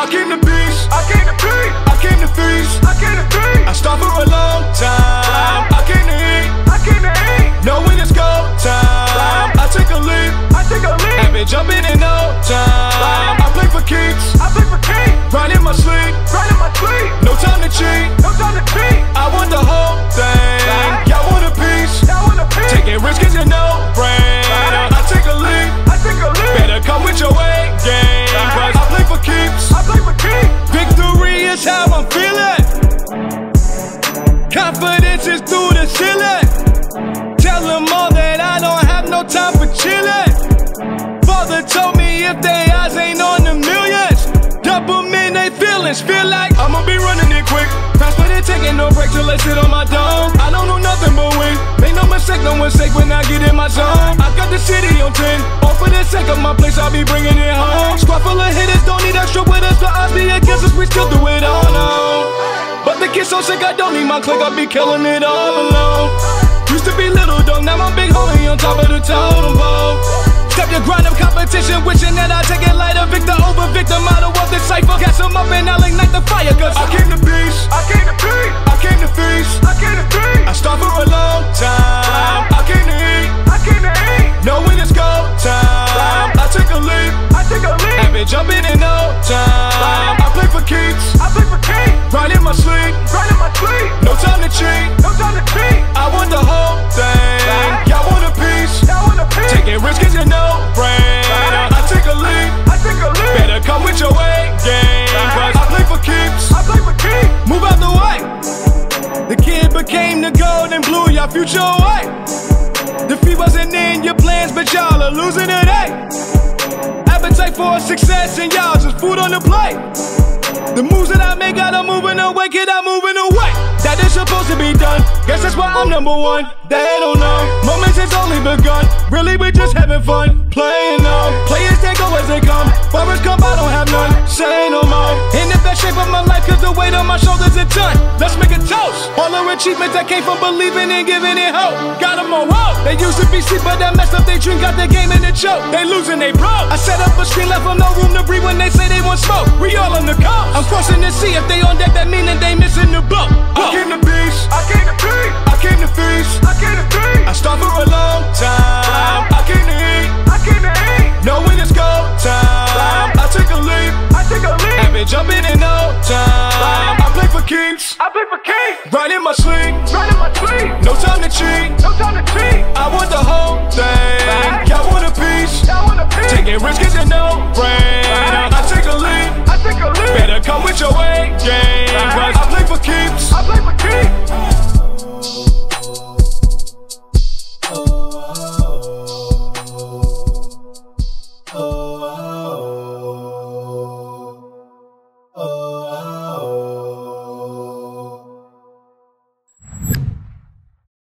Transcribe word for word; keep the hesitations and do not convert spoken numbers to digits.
I came to peace, I came to peace, I came to feast, I came to feast. I stopped for a long time. I came to eat, I came to eat. Knowing it's go time, I take a leap, I take a leap. Have been jumping in no time. I play for keeps, I play for keeps. Right in my sleep, right in my sleep. No time to cheat, no time to cheat. I want the whole thing. Y'all want a piece, y'all want a piece. Taking risks is a no-brainer. I take a leap, I take a leap. Better come with your A game, cause I play for keeps, I play for keeps. Victory is how I'm feeling. Confidence is through the ceiling. Tell them all that I don't have no time for chillin'. Father told me if they eyes ain't on the millions, dump them in they feelings. Feel like I'ma be running it quick, fast but it taking no break till I sit on my dome. I don't know nothing but win. Make no mistake, no mistake when I get in my zone. I got the city on ten, all for the sake of my place, I'll be bringing it home. Squad full of hitters, don't need extra with us. The odds be against us, we still do it all alone. But the kid so sick, I don't need my clique, I be killing it all alone. Used to be little dog, now I'm big homie on top of the totem pole. Step your grind up competition, wishing that I take it lighter. Victor over victim, motto of the cypher. Gas them up and I'll ignite the fire, cause I came to peace, I came to peace, I came to feast, I came to feast. I stopped for a long time. I came to eat, I came to eat. Knowing it's go time, I take a leap, I take a leap. Have been jumping in no time. I play for keeps, I play for keeps. Right in my sleep, right in my sleep. No time to cheat, no time to cheat. I want the whole thing. Y'all want a piece, y'all want a piece. Taking risks is a no-brainer. I take a leap, I take a leap. Better come with your A game, cause I play for keeps, I play for keeps. Move out the way. The kid became the gold and blew your future away. Defeat wasn't in your plans, but y'all are losing today. Appetite for success and y'all just food on the plate. The moves that I make got them moving away, kid, I'm moving away. That is supposed to be done, guess that's why I'm number one. They don't know, moments has only begun. Really we just having fun, playing on. Players they go as they come, forwards come I don't have none. Say no more, in the best shape of my life, cause the weight on my shoulders a ton. Let's make a toast, all our achievements that came from believing and giving it hope. Got them on hope, they used to be sleep but that messed up they dream, got the game in the choke. They losing, they broke. I set up a screen, left them no room to breathe when they say they want smoke. We all on the coast, I'm crossing the sea, if they on deck that mean that they missing the boat. I came to peace, I came to peace, I came to feast, I came to feast. I stopped for a long time. I came to eat, I came to eat. Knowing it's go time, I take a leap, I take a leap. Have been jumping in no time. I play for keeps, I play for keeps. Right in my sleep, right in my sleep. No time to cheat, no time to cheat. I want the whole